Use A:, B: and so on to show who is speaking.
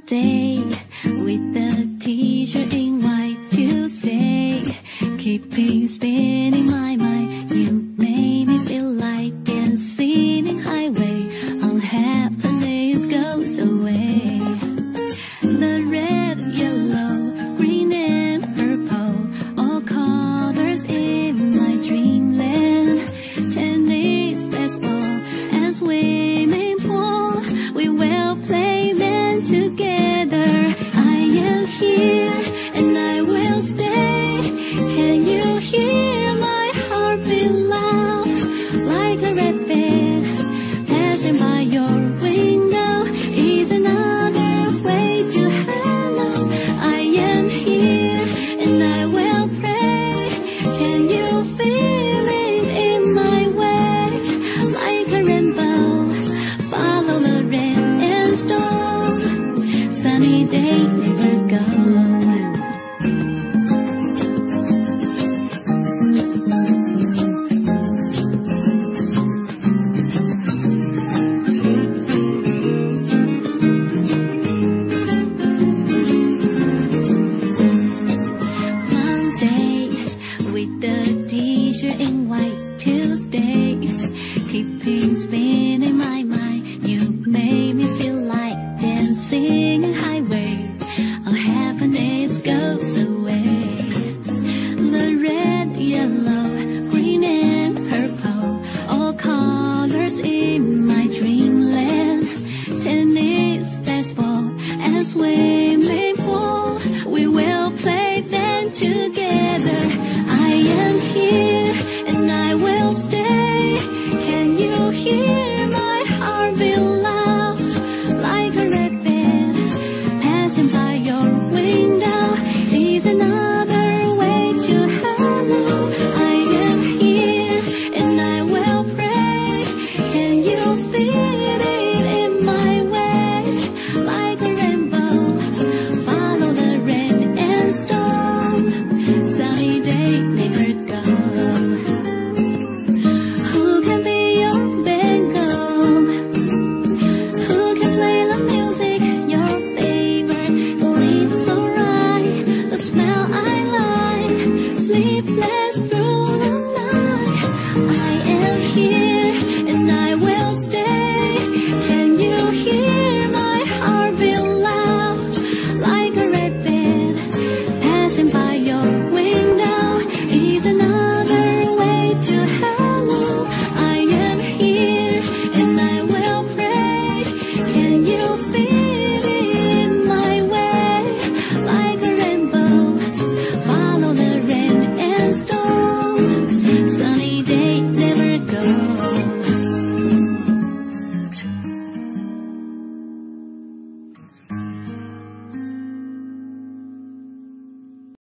A: Monday with the t-shirt in white. Tuesday, keeping spinning my mind. You made me feel like dancing in highway. All happiness goes away. The red, yellow, green and purple, all colors in my dreamland. Tennis, baseball, and swimming pool, we will play them together. I am here and I will stay. Can you hear my heart beat loud like a rabbit passing by your window? Is another way to hello. I am here and I will pray. Can you feel it in my way like a rainbow? Follow the rain and storm. Sunny day never go. Monday with the t-shirt in white. Tuesday, keeping spinning my mind. You made me feel like dancing in highway. All happiness goes away. The red, yellow, green and purple, all colors in my dreamland. Tennis, baseball, and swimming pool, we will play them together. I am here and I will stay.